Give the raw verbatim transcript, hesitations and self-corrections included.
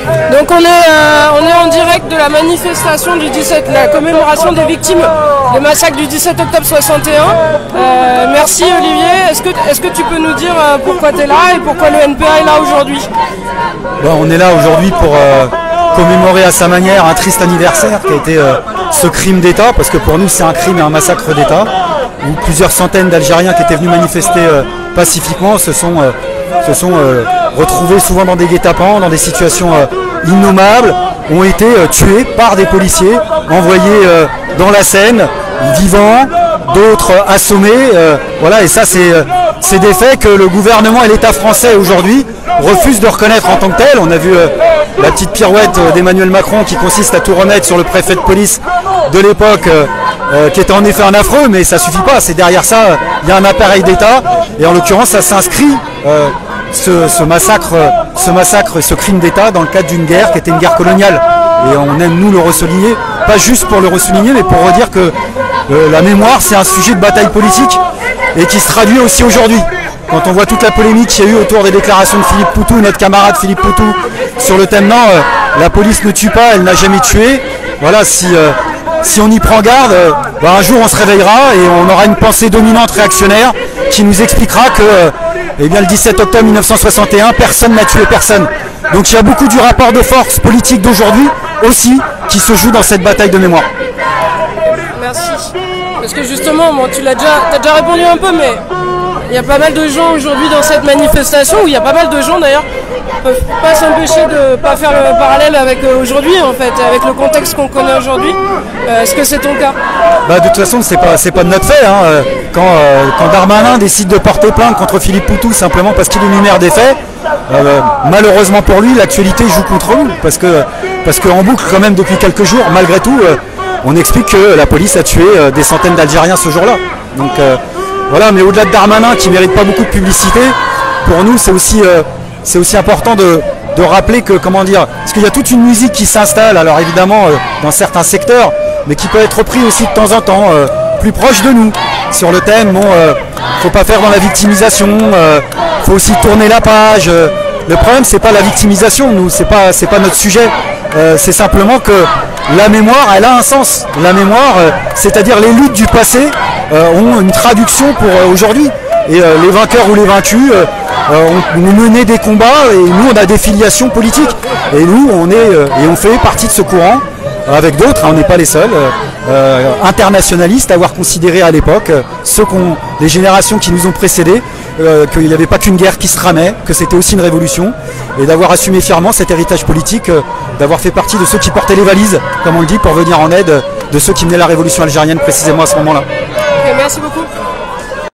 Donc on est, euh, on est en direct de la manifestation du dix-sept, la commémoration des victimes des massacres du dix-sept octobre soixante et un. Euh, merci Olivier. Est-ce que, est-ce que tu peux nous dire euh, pourquoi tu es là et pourquoi le N P A est là aujourd'hui? Bon, on est là aujourd'hui pour euh, commémorer à sa manière un triste anniversaire qui a été euh, ce crime d'État, parce que pour nous c'est un crime et un massacre d'État, où plusieurs centaines d'Algériens qui étaient venus manifester euh, pacifiquement se sont, euh, se sont euh, retrouvés souvent dans des guet-apens, dans des situations euh, innommables, ont été euh, tués par des policiers, envoyés euh, dans la Seine, vivants, d'autres euh, assommés. Euh, voilà, et ça c'est euh, c'est des faits que le gouvernement et l'État français aujourd'hui refusent de reconnaître en tant que tel. On a vu euh, la petite pirouette euh, d'Emmanuel Macron qui consiste à tout remettre sur le préfet de police de l'époque, euh, euh, qui était en effet un affreux, mais ça suffit pas. C'est derrière ça, il euh, y a un appareil d'État, et en l'occurrence ça s'inscrit, euh, ce, ce massacre, ce massacre, ce crime d'État dans le cadre d'une guerre qui était une guerre coloniale. Et on aime nous le ressouligner, pas juste pour le ressouligner, mais pour redire que euh, la mémoire c'est un sujet de bataille politique et qui se traduit aussi aujourd'hui. Quand on voit toute la polémique qu'il y a eu autour des déclarations de Philippe Poutou, notre camarade Philippe Poutou, sur le thème non, euh, la police ne tue pas, elle n'a jamais tué. Voilà, si, euh, si on y prend garde, euh, bah un jour on se réveillera et on aura une pensée dominante réactionnaire qui nous expliquera que euh, eh bien, le dix-sept octobre mille neuf cent soixante et un, personne n'a tué personne. Donc il y a beaucoup du rapport de force politique d'aujourd'hui aussi qui se joue dans cette bataille de mémoire. Merci. Parce que justement, bon, tu l'as déjà, t'as déjà répondu un peu, mais il y a pas mal de gens aujourd'hui dans cette manifestation, où il y a pas mal de gens d'ailleurs ne peuvent pas s'empêcher de ne pas faire le parallèle avec euh, aujourd'hui, en fait, avec le contexte qu'on connaît aujourd'hui. Euh, Est-ce que c'est ton cas? Bah, de toute façon, c'est pas, c'est pas de notre fait. Hein. Quand, euh, quand Darmanin décide de porter plainte contre Philippe Poutou simplement parce qu'il énumère des faits, euh, malheureusement pour lui, l'actualité joue contre nous, parce que parce qu'en boucle, quand même, depuis quelques jours, malgré tout, euh, on explique que la police a tué euh, des centaines d'Algériens ce jour-là. Donc euh, voilà, mais au-delà de Darmanin qui mérite pas beaucoup de publicité, pour nous c'est aussi, euh, c'est aussi important de, de rappeler que, comment dire, parce qu'il y a toute une musique qui s'installe, alors évidemment euh, dans certains secteurs, mais qui peut être repris aussi de temps en temps, euh, plus proche de nous, sur le thème, bon, euh, faut pas faire dans la victimisation, euh, faut aussi tourner la page. Euh, le problème c'est pas la victimisation, nous, c'est pas, c'est pas notre sujet, euh, c'est simplement que la mémoire, elle a un sens. La mémoire, euh, c'est-à-dire les luttes du passé, euh, ont une traduction pour euh, aujourd'hui. Et euh, les vainqueurs ou les vaincus euh, euh, ont, ont mené des combats, et nous on a des filiations politiques. Et nous on est euh, et on fait partie de ce courant, avec d'autres, hein, on n'est pas les seuls, euh, euh, internationalistes, à avoir considéré à l'époque, euh, ceux qu'on, les générations qui nous ont précédés, euh, qu'il n'y avait pas qu'une guerre qui se tramait, que c'était aussi une révolution, et d'avoir assumé fièrement cet héritage politique, euh, d'avoir fait partie de ceux qui portaient les valises, comme on le dit, pour venir en aide de ceux qui menaient la révolution algérienne précisément à ce moment-là. Okay, merci beaucoup.